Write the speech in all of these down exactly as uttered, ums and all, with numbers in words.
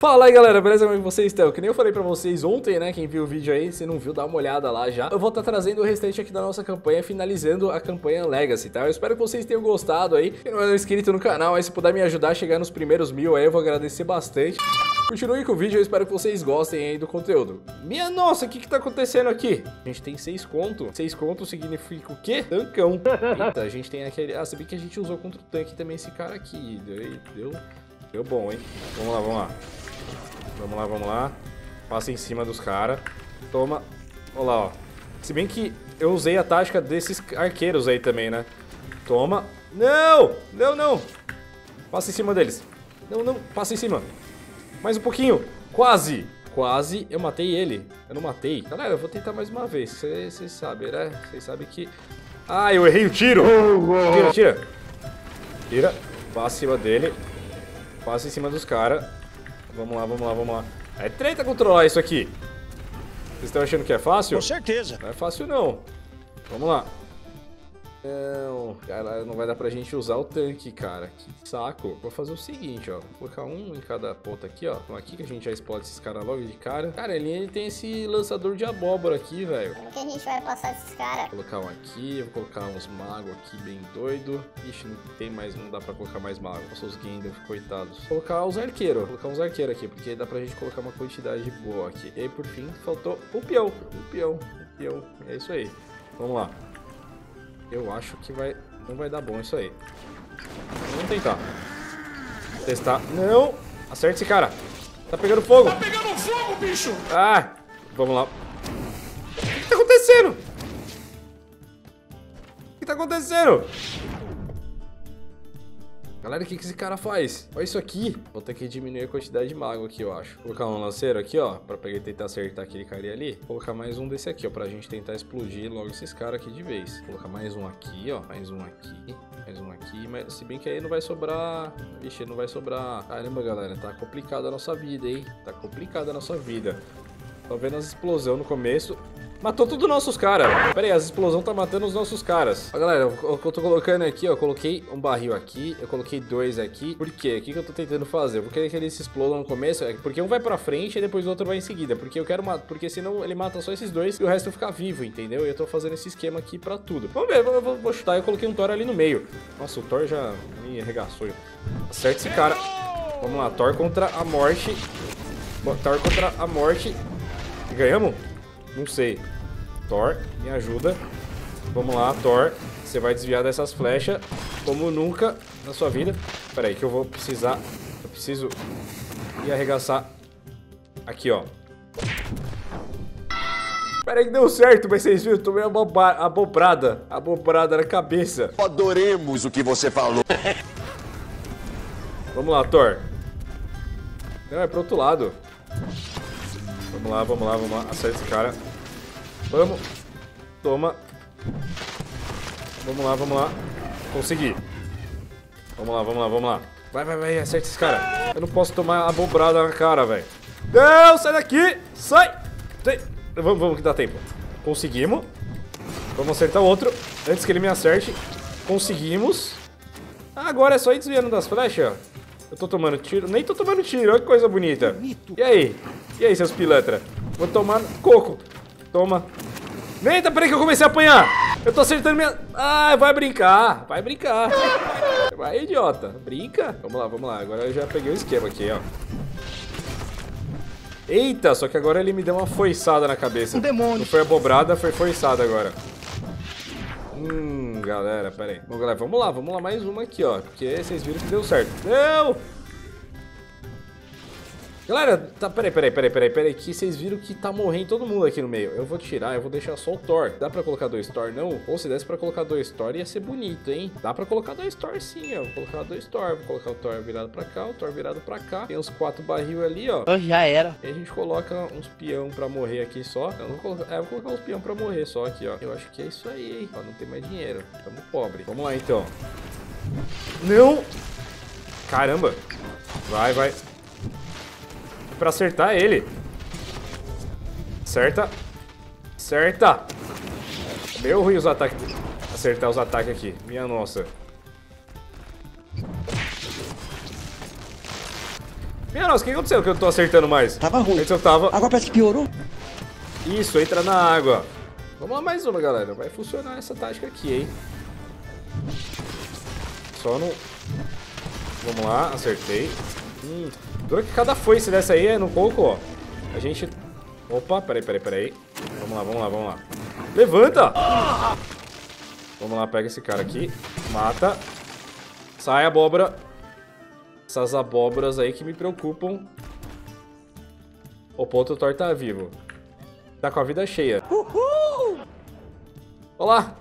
Fala aí galera, beleza? Como vocês estão? Que nem eu falei pra vocês ontem, né? Quem viu o vídeo aí, se não viu, dá uma olhada lá já. Eu vou estar trazendo o restante aqui da nossa campanha, finalizando a campanha Legacy, tá? Eu espero que vocês tenham gostado aí. Quem não é inscrito no canal, aí se puder me ajudar a chegar nos primeiros mil aí, eu vou agradecer bastante. Continue com o vídeo, eu espero que vocês gostem aí do conteúdo. Minha nossa, o que que tá acontecendo aqui? A gente tem seis conto. Seis conto significa o quê? Tancão. Eita, a gente tem aquele... Ah, sabia que a gente usou contra o tanque também esse cara aqui. Deu, deu, deu bom, hein? Vamos lá, vamos lá. Vamos lá, vamos lá. Passa em cima dos caras. Toma. Olha lá, ó. Se bem que eu usei a tática desses arqueiros aí também, né? Toma. Não! Não, não! Passa em cima deles. Não, não. Passa em cima. Mais um pouquinho. Quase. Quase eu matei ele. Eu não matei. Galera, eu vou tentar mais uma vez. Vocês sabem, né? Vocês sabem que... Ah, eu errei o tiro. Tira, tira. Tira. Passa em cima dele. Passa em cima dos caras. Vamos lá, vamos lá, vamos lá. É treta controlar isso aqui. Vocês estão achando que é fácil? Com certeza. Não é fácil, não. Vamos lá. Não, cara, não vai dar pra gente usar o tanque, cara. Que saco. Vou fazer o seguinte, ó. Vou colocar um em cada ponta aqui, ó. Então aqui que a gente já explode esses caras logo de cara. Cara, ele, ele tem esse lançador de abóbora aqui, velho. Como que a gente vai passar esses caras? Vou colocar um aqui, vou colocar uns magos aqui bem doido. Ixi, não tem mais, não dá pra colocar mais magos. Nossa, os Gandalf, coitados. Vou colocar os arqueiros, vou colocar uns arqueiros aqui, porque dá pra gente colocar uma quantidade boa aqui. E aí, por fim, faltou o peão, o peão, o peão. É isso aí. Vamos lá. Eu acho que vai, não vai dar bom isso aí. Vamos tentar. Testar. Não! Acerta esse cara. Tá pegando fogo. Tá pegando fogo, bicho! Ah! Vamos lá. O que tá acontecendo? O que tá acontecendo? Galera, o que que esse cara faz? Olha isso aqui. Vou ter que diminuir a quantidade de mago aqui, eu acho. Vou colocar um lanceiro aqui, ó. Pra pegar e tentar acertar aquele cara ali. Vou colocar mais um desse aqui, ó. Pra gente tentar explodir logo esses caras aqui de vez. Vou colocar mais um aqui, ó. Mais um aqui. Mais um aqui. Mas se bem que aí não vai sobrar... Vixe, não vai sobrar... Caramba, galera. Tá complicada a nossa vida, hein? Tá complicada a nossa vida. Tô vendo as explosões no começo. Matou todos os nossos caras. Pera aí, as explosões tá matando os nossos caras. Ó, galera, o que eu tô colocando aqui, ó. Eu coloquei um barril aqui. Eu coloquei dois aqui. Por quê? O que que eu tô tentando fazer? Eu vou querer que eles se explodam no começo. Porque um vai pra frente e depois o outro vai em seguida. Porque eu quero matar. Porque senão ele mata só esses dois e o resto fica vivo, entendeu? E eu tô fazendo esse esquema aqui pra tudo. Vamos ver, eu vou, vou chutar. Eu coloquei um Thor ali no meio. Nossa, o Thor já me arregaçou. Acerta esse cara. Vamos lá, Thor contra a morte. Thor contra a morte. Ganhamos? Não sei. Thor, me ajuda. Vamos lá, Thor. Você vai desviar dessas flechas como nunca na sua vida. Pera aí que eu vou precisar... Eu preciso ir arregaçar. Aqui, ó. Pera aí que deu certo, mas vocês viram? Tomei uma abobrada. Abobrada na cabeça. Adoremos o que você falou. Vamos lá, Thor. Não, é pro outro lado. Vamos lá, vamos lá, vamos lá. Acerta esse cara. Vamos. Toma. Vamos lá, vamos lá. Consegui. Vamos lá, vamos lá, vamos lá. Vai, vai, vai. Acerta esse cara. Eu não posso tomar abobrada na cara, velho. Não, sai daqui. Sai. Sai. Vamos, vamos que dá tempo. Conseguimos. Vamos acertar o outro antes que ele me acerte. Conseguimos. Ah, agora é só ir desviando das flechas, ó. Eu tô tomando tiro. Nem tô tomando tiro. Olha que coisa bonita. E aí? E aí, seus pilantra? Vou tomar coco. Toma. Eita, peraí que eu comecei a apanhar. Eu tô acertando minha... Ah, vai brincar. Vai brincar. Vai, idiota. Brinca. Vamos lá, vamos lá. Agora eu já peguei o esquema aqui, ó. Eita, só que agora ele me deu uma foiçada na cabeça. Um demônio. Não foi abobrada, foi foiçada agora. Hum, galera, pera aí. Bom, galera, vamos lá, vamos lá. Mais uma aqui, ó. Porque vocês viram que deu certo. Não! Galera, tá, peraí, peraí, peraí, peraí, peraí, que vocês viram que tá morrendo todo mundo aqui no meio. Eu vou tirar, eu vou deixar só o Thor. Dá pra colocar dois Thor, não? Ou se desse pra colocar dois Thor, ia ser bonito, hein? Dá pra colocar dois Thor sim, ó. Vou colocar dois Thor, vou colocar o Thor virado pra cá, o Thor virado pra cá. Tem uns quatro barril ali, ó. Já era. E a gente coloca uns peão pra morrer aqui só. Eu vou colocar, é, eu vou colocar uns peão pra morrer só aqui, ó. Eu acho que é isso aí, hein? Ó, não tem mais dinheiro. Tamo pobre. Vamos lá, então. Não! Caramba! Vai, vai. Pra acertar ele. Acerta. Acerta. Meio ruim os ataques. Acertar os ataques aqui. Minha nossa. Minha nossa, o que aconteceu que eu tô acertando mais? Tava ruim. Antes eu tava... Agora parece que piorou. Isso, entra na água. Vamos lá mais uma, galera. Vai funcionar essa tática aqui, hein? Só no... Vamos lá, acertei. Hum, dura que cada foice dessa aí é no coco, ó. A gente... Opa, peraí, peraí, peraí. Vamos lá, vamos lá, vamos lá. Levanta! Vamos lá, pega esse cara aqui. Mata. Sai, abóbora. Essas abóboras aí que me preocupam. O ponto Thor tá vivo. Tá com a vida cheia. Uhul! Olá!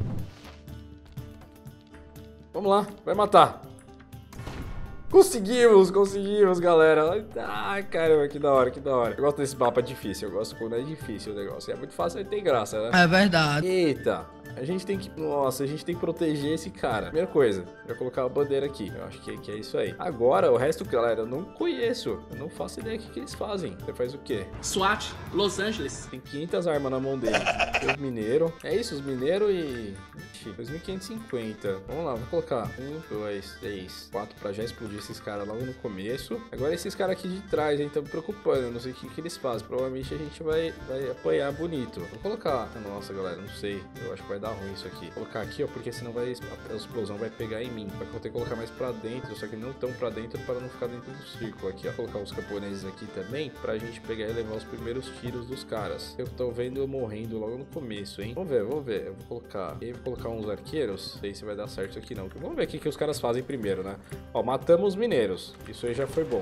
Vamos lá, vai matar. Conseguimos, conseguimos, galera. Ai, caramba, que da hora, que da hora. Eu gosto desse mapa difícil, eu gosto quando é difícil o negócio. É muito fácil, aí tem graça, né? É verdade. Eita, a gente tem que... Nossa, a gente tem que proteger esse cara. Primeira coisa, eu vou colocar a bandeira aqui. Eu acho que, que é isso aí. Agora, o resto, galera, eu não conheço. Eu não faço ideia do que, que eles fazem. Você faz o quê? SWAT, Los Angeles. Tem quinhentas armas na mão dele. Tem os mineiros. É isso, os mineiros e... dois mil quinhentos e cinquenta. Vamos lá, vou colocar um, dois, três, quatro pra já explodir esses caras logo no começo. Agora esses caras aqui de trás, hein, estão me preocupando. Eu não sei o que, que eles fazem. Provavelmente a gente vai, vai apanhar bonito. Vou colocar... Nossa, galera, não sei. Eu acho que vai dar ruim isso aqui. Vou colocar aqui, ó, porque senão vai, a explosão vai pegar em mim. Vai ter que colocar mais pra dentro, só que não tão pra dentro para não ficar dentro do círculo aqui, ó. Vou colocar os camponeses aqui também pra gente pegar e levar os primeiros tiros dos caras. Eu tô vendo eu morrendo logo no começo, hein. Vamos ver, vamos ver. Eu vou colocar... Eu vou colocar uns arqueiros. Não sei se vai dar certo aqui, não. Vamos ver o que, que os caras fazem primeiro, né? Ó, matamos os mineiros. Isso aí já foi bom.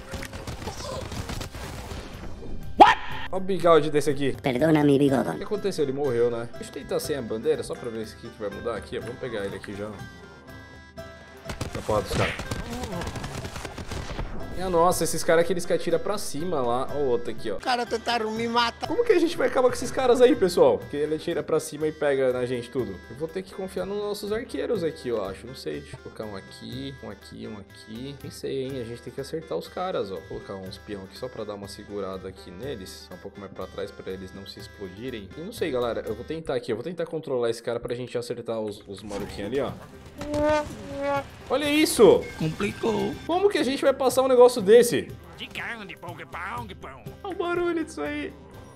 Olha o bigode desse aqui. Perdona-me, bigodão. O que aconteceu? Ele morreu, né? Deixa eu tentar sem a bandeira, só pra ver se aqui que vai mudar aqui. Ó. Vamos pegar ele aqui já. Na porra dos caras. Minha nossa, esses caras aqui eles que atiram pra cima lá. Ó o outro aqui, ó. Os caras tentaram me matar. Como que a gente vai acabar com esses caras aí, pessoal? Porque ele atira pra cima e pega na gente tudo. Eu vou ter que confiar nos nossos arqueiros aqui, eu acho. Não sei, deixa eu colocar um aqui, um aqui, um aqui. Nem sei, hein? A gente tem que acertar os caras, ó. Vou colocar uns peão aqui só pra dar uma segurada aqui neles. Um pouco mais pra trás pra eles não se explodirem. E não sei, galera. Eu vou tentar aqui. Eu vou tentar controlar esse cara pra gente acertar os, os maluquinhos ali, ó. Olha isso! Complicou. Como que a gente vai passar um negócio desse? Olha o barulho disso aí.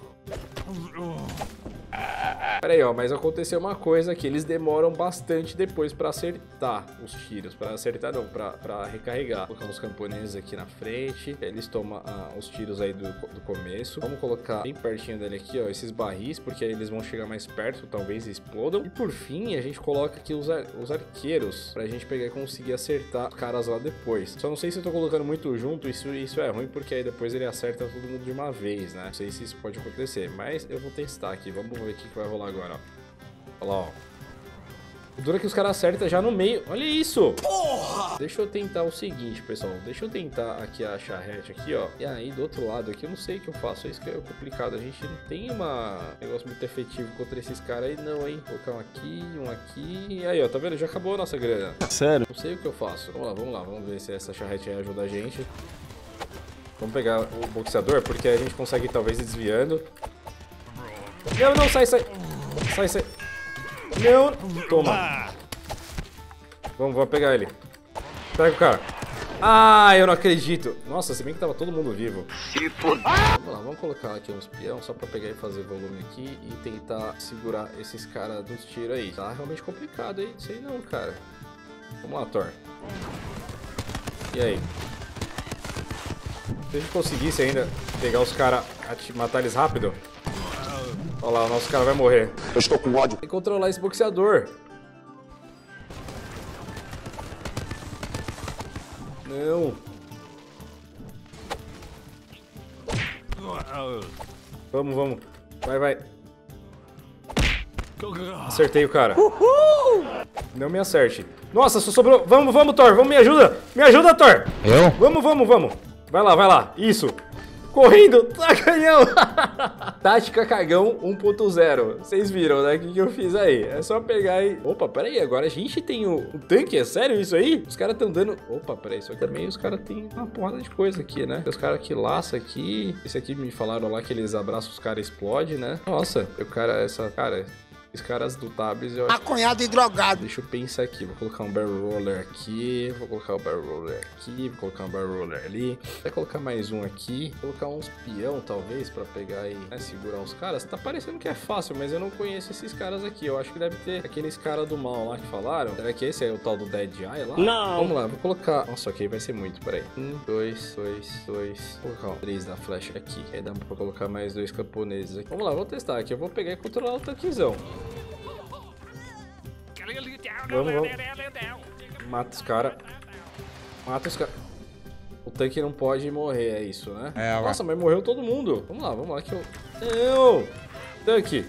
Pera aí, ó, mas aconteceu uma coisa que eles demoram bastante depois pra acertar os tiros. Pra acertar não, pra, pra recarregar. Vou colocar os camponeses aqui na frente. Eles tomam ah, os tiros aí do, do começo. Vamos colocar bem pertinho dele aqui, ó, esses barris, porque aí eles vão chegar mais perto, talvez explodam. E por fim, a gente coloca aqui os, ar, os arqueiros, pra gente pegar e conseguir acertar os caras lá depois. Só não sei se eu tô colocando muito junto, isso, isso é ruim, porque aí depois ele acerta todo mundo de uma vez, né? Não sei se isso pode acontecer, mas eu vou testar aqui. Vamos ver o que, que vai rolar agora, ó. Olha lá, ó. O duro é que os caras acertam já no meio. Olha isso! Porra! Deixa eu tentar o seguinte, pessoal. Deixa eu tentar aqui a charrete aqui, ó. E aí, do outro lado aqui, eu não sei o que eu faço. Isso que é complicado. A gente não tem uma... um negócio muito efetivo contra esses caras aí, não, hein? Vou colocar um aqui, um aqui. E aí, ó. Tá vendo? Já acabou a nossa grana. Sério? Não sei o que eu faço. Vamos lá, vamos lá. Vamos ver se essa charrete aí ajuda a gente. Vamos pegar o boxeador, porque a gente consegue talvez ir desviando. Não, não, sai, sai. Sai, sai. Não. Toma. Vamos, vamos pegar ele. Pega o cara. Ah, eu não acredito. Nossa, se bem que tava todo mundo vivo. Vamos lá, vamos colocar aqui uns peão só pra pegar e fazer volume aqui e tentar segurar esses caras dos tiros aí. Tá realmente complicado aí, não sei não, cara. Vamos lá, Thor. E aí? Se a gente conseguisse ainda pegar os caras, matar eles rápido. Olha lá, o nosso cara vai morrer. Eu estou com ódio. Tem que controlar esse boxeador. Não. Vamos, vamos. Vai, vai. Acertei o cara. Uhul! Não me acerte. Nossa, só sobrou. Vamos, vamos, Thor. Vamos, me ajuda. Me ajuda, Thor. Eu? Vamos, vamos, vamos. Vai lá, vai lá. Isso. Correndo, tá canhão. Tática cagão um ponto zero. Vocês viram, né? O que, que eu fiz aí? É só pegar e... Opa, peraí, agora a gente tem o, o tanque, é sério isso aí? Os caras estão dando... Opa, peraí, isso aqui também os caras têm uma porrada de coisa aqui, né? Os caras que laçam aqui. Esse aqui me falaram lá que eles abraçam os caras e explodem, né? Nossa, o cara, essa... Cara... Os caras do Tabs, eu acho... Maconhado e drogado. Deixa eu pensar aqui. Vou colocar um barrel roller aqui. Vou colocar o barrel roller aqui. Vou colocar um barrel roller ali. Vou colocar mais um aqui. Vou colocar uns peão, talvez, pra pegar e né, segurar os caras. Tá parecendo que é fácil, mas eu não conheço esses caras aqui. Eu acho que deve ter aqueles caras do mal lá que falaram. Será que esse é o tal do Dead Eye lá? Não. Vamos lá, vou colocar... Nossa, ok, vai ser muito, peraí. Um, dois, dois, dois. Vou colocar um três da flecha aqui. Aí dá pra colocar mais dois camponeses aqui. Vamos lá, vou testar aqui. Eu vou pegar e controlar o tanquezão. Vamos, vamos. Mata os caras. Mata os caras. O tanque não pode morrer, é isso, né? É, nossa, mas morreu todo mundo. Vamos lá, vamos lá que eu... Não! Tanque!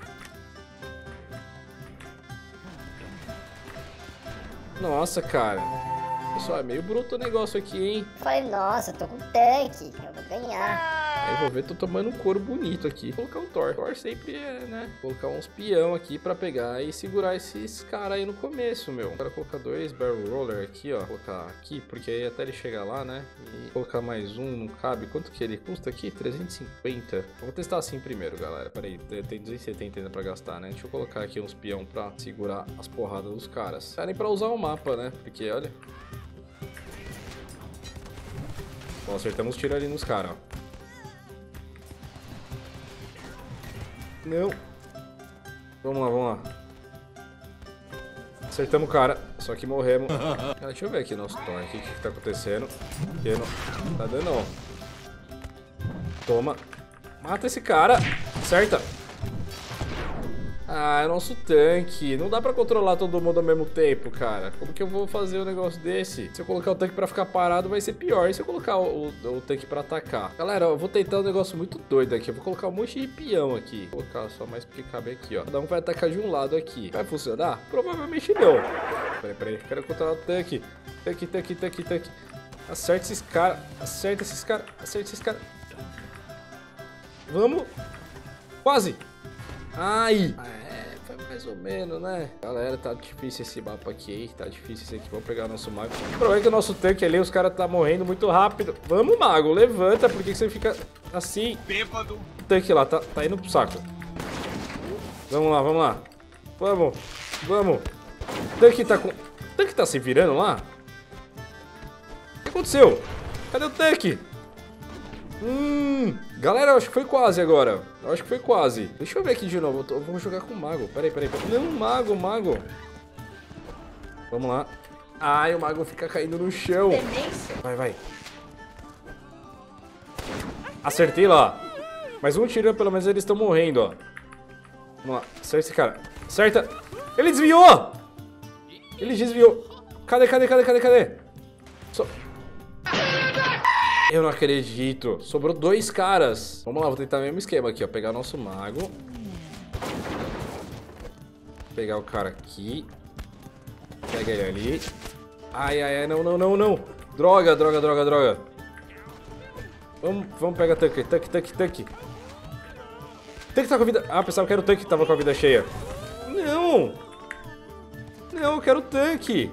Nossa, cara. Pessoal, é meio bruto o negócio aqui, hein? Falei, nossa, eu tô com tanque, eu vou ganhar. Aí eu vou ver, tô tomando um couro bonito aqui. Vou colocar o Thor. Thor sempre é, né? Vou colocar uns peão aqui pra pegar e segurar esses caras aí no começo, meu. Agora colocar dois barrel roller aqui, ó. Vou colocar aqui, porque aí até ele chegar lá, né? E colocar mais um, não cabe. Quanto que ele custa aqui? trezentos e cinquenta. Eu vou testar assim primeiro, galera. Pera aí, tem duzentos e setenta ainda pra gastar, né? Deixa eu colocar aqui uns peão pra segurar as porradas dos caras. Não nem pra usar o mapa, né? Porque, olha... Bom, acertamos tiro ali nos caras, ó. Não. Vamos lá, vamos lá. Acertamos o cara, só que morremos. Cara, deixa eu ver aqui nosso Thor aqui, o que, que tá acontecendo. Aqui não tá dando não. Toma. Mata esse cara. Acerta. Ah, é nosso tanque. Não dá pra controlar todo mundo ao mesmo tempo, cara. Como que eu vou fazer um negócio desse? Se eu colocar o tanque pra ficar parado, vai ser pior. E se eu colocar o, o, o tanque pra atacar? Galera, eu vou tentar um negócio muito doido aqui. Eu vou colocar um monte de peão aqui. Vou colocar só mais porque cabe aqui, ó. Cada um vai atacar de um lado aqui. Vai funcionar? Provavelmente não. Peraí, peraí. Quero controlar o tanque. Tanque, tanque, tanque, tanque. Acerta esses caras. Acerta esses caras. Acerta esses caras. Vamos. Quase. Ai. É, foi mais ou menos, né? Galera, tá difícil esse mapa aqui, hein? Tá difícil esse aqui. Vamos pegar nosso mago. O problema é que o nosso tanque ali, os caras tá morrendo muito rápido. Vamos, mago, levanta. Por que, que você fica assim? Bêbado. O tanque lá tá, tá indo pro saco. Vamos lá, vamos lá. Vamos, vamos. O tanque tá com... O tanque tá se virando lá? O que aconteceu? Cadê o tanque? Hum, galera, eu acho que foi quase agora. Eu acho que foi quase. Deixa eu ver aqui de novo. Eu tô, vamos jogar com o mago. Peraí, peraí, peraí. Não, mago, mago. Vamos lá. Ai, o mago fica caindo no chão. Vai, vai. Acertei lá. Mais um tiro, pelo menos eles estão morrendo, ó. Vamos lá. Acerta esse cara. Acerta. Ele desviou. Ele desviou. Cadê, cadê, cadê, cadê, cadê? Só... Eu não acredito. Sobrou dois caras. Vamos lá, vou tentar o mesmo esquema aqui, ó. Pegar nosso mago. Pegar o cara aqui. Pega ele ali. Ai, ai, ai. Não, não, não, não. Droga, droga, droga, droga. Vamos, vamos pegar tanque. Tanque, tanque, tanque. Tanque tá com a vida... Ah, pensava que era o tanque que tava com a vida cheia. Não. Não, eu quero o tanque.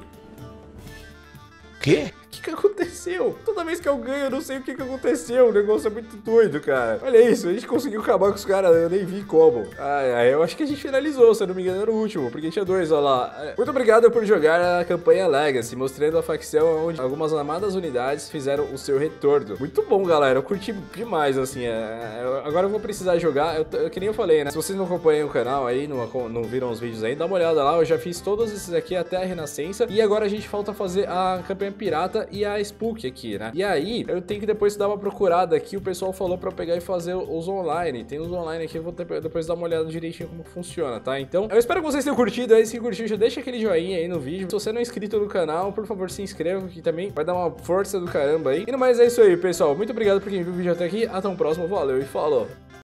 Quê? O que que aconteceu? Toda vez que eu ganho, eu não sei o que que aconteceu. O negócio é muito doido, cara. Olha isso, a gente conseguiu acabar com os caras, eu nem vi como. Ai, ai, eu acho que a gente finalizou, se eu não me engano, era o último, porque tinha dois, ó lá. Muito obrigado por jogar a campanha Legacy, mostrando a facção onde algumas amadas unidades fizeram o seu retorno. Muito bom, galera, eu curti demais, assim. É, é, agora eu vou precisar jogar, eu, eu, que nem eu falei, né? Se vocês não acompanham o canal aí, não, não viram os vídeos aí, dá uma olhada lá. Eu já fiz todos esses aqui até a Renascença. E agora a gente falta fazer a campanha Pirata e a Spook aqui, né? E aí, eu tenho que depois dar uma procurada aqui. O pessoal falou pra eu pegar e fazer os online. Tem os online aqui, eu vou ter, depois dar uma olhada direitinho como funciona, tá? Então, eu espero que vocês tenham curtido aí. Se curtiu, já deixa aquele joinha aí no vídeo. Se você não é inscrito no canal, por favor, se inscreva, que também vai dar uma força do caramba aí. E no mais é isso aí, pessoal. Muito obrigado por quem viu o vídeo até aqui. Até o próximo. Valeu e falou!